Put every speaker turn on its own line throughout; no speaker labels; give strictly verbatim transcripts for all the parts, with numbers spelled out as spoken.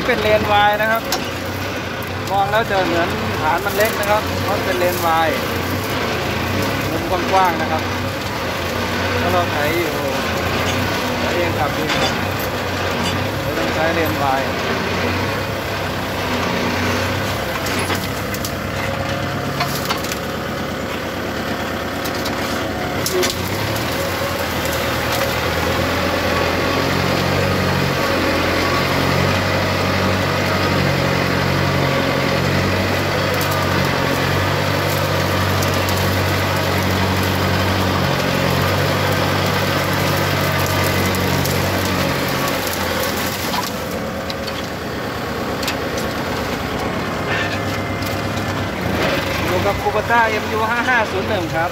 เป็นเลนวายนะครับมองแล้วจะเหมือนฐานมันเล็กนะครับเพราะเป็นเลนวายมุมกว้างๆนะครับถ้าเราไถอยู่ไถเองขับเองครับเราต้องใช้เลนวายกับคูปต้า เอ็ม ยู ห้าห้าศูนย์หนึ่ง ครับ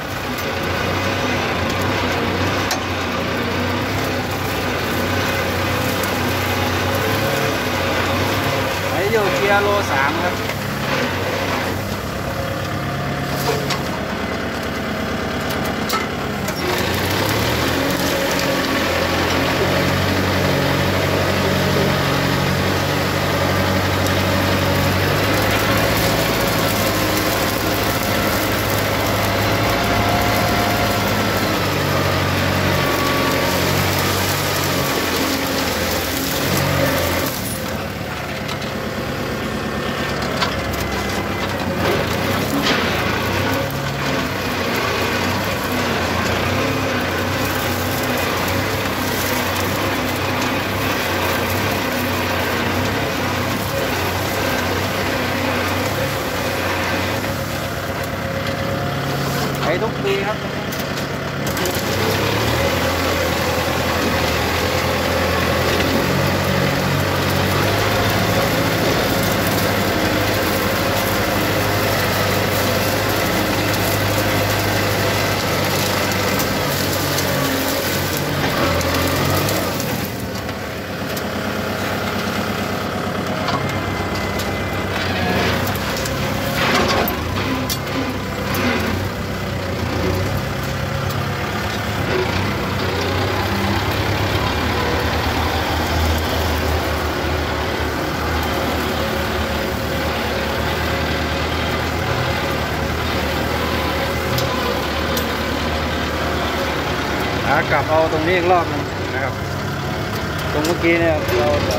ไหนอยู่เกียร์โลสามครับไปทุกปีครับกลับเอาตรงนี้อีกรอบนึงนะครับตรงเมื่อกี้เนี่ยเราจะ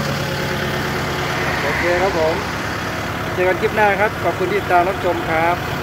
โอเคครับผมเจอกันคลิปหน้าครับขอบคุณที่ติดตามรับชมครับ